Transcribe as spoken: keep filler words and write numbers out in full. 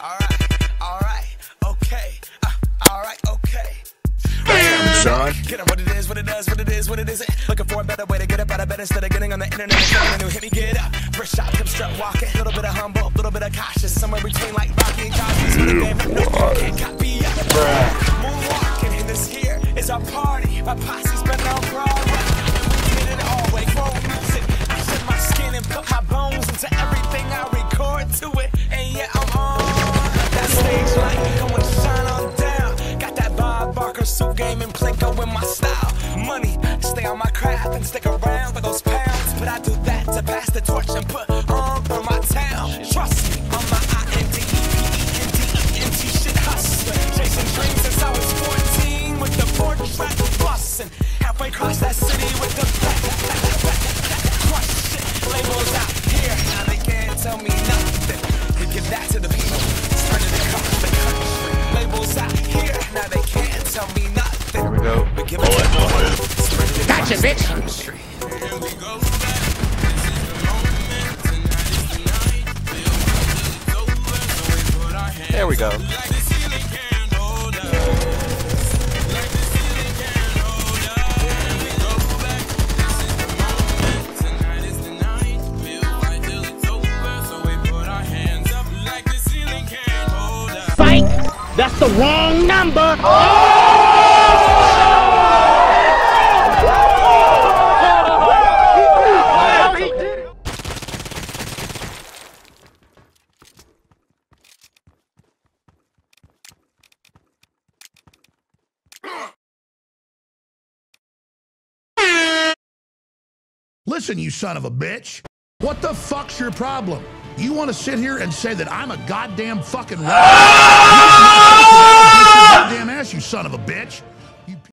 Alright, alright, okay. Uh, alright, okay. Damn, son. Get up what it is, what it does, what it is, what it isn't. Looking for a better way to get up out of bed instead of getting on the internet and telling a new hit me get up. First shot, come strut walking. A little bit of humble, a little bit of cautious. Somewhere between like Rocky and Cosby's. With a damn no can't copy up. Moonwalking, and this here is our party. My posse's been on Broadway. And we did it all way. Grown music. I shed my skin and put my bones into everything I record to it. And yeah, I'm on that stage light. Come on, shine on down. Got that Bob Barker suit game and Plinko in my style. Money, stay on my craft and stick around for those pounds. But I do that to pass the torch and put on for my town. Trust me, I'm my I N D E P E N D E N T shit hustler. Chasing dreams since I was fourteen with the four track bustin'. Halfway across that city with the back, back, back, back, back, crush shit. Labels out here, now they can't tell me nothing. They give that to the people, spread it across the country. Labels out here, now they can't tell me nothing. Here we go. We give it to them, spread it across Gotcha, bitch. the country. Here we go. There we go. Psych! That's the wrong number! Listen, you son of a bitch. What the fuck's your problem? You want to sit here and say that I'm a goddamn fucking rapper? Goddamn ass, you son of a bitch.